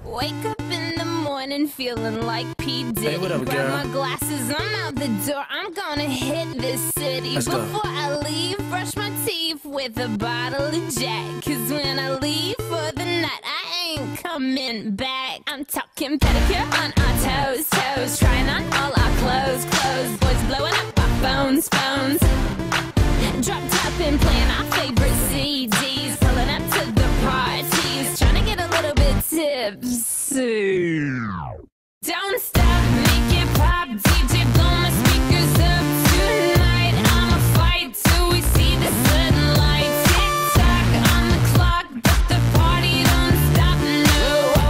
Wake up in the morning feeling like P. Diddy. Hey, what up, Grab girl? my glasses, I'm out the door. I'm gonna hit this city. Let's go. Before I leave, brush my teeth with a bottle of Jack. Cause when I leave for the night, I ain't coming back. I'm talking pedicure on our toes, toes. Trying on all our clothes, clothes. Boys blowing up our phones, phones. Dropped up and playing our favorite CDs. Pulling up to the parties. Trying to get a little bit tipsy. Don't stop, make it pop. DJ, blow my speakers up tonight. I'ma fight till we see the sunlight. Tick tock on the clock, but the party don't stop. No.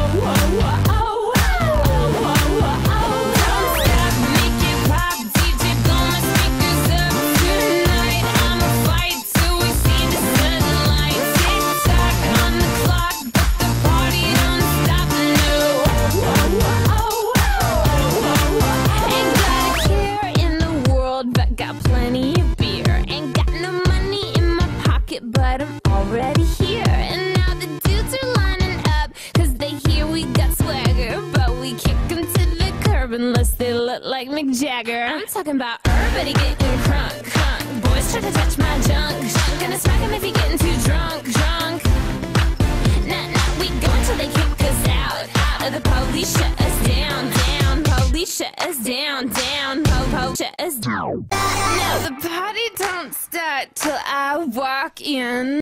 Don't stop, make it pop. DJ, blow my speakers up tonight. I'ma fight till we see the sunlight. Tick tock on the clock, but the party don't stop. No. Ain't got a care in the world, but got plenty of beer. Ain't got no money in my pocket, but I'm already here. And now the dudes are lining up, cause they hear we got swagger. But we kick them to the curb unless they look like Mick Jagger. I'm talking about everybody getting crunk, crunk. Boys try to touch my junk, junk. Gonna smack him if he getting too drunk, drunk. Nah, nah, we go until they kick us out, out. Or the police shut us down, down. Police shut us down, down. Po-po shut us down. No, the party don't start till I walk in.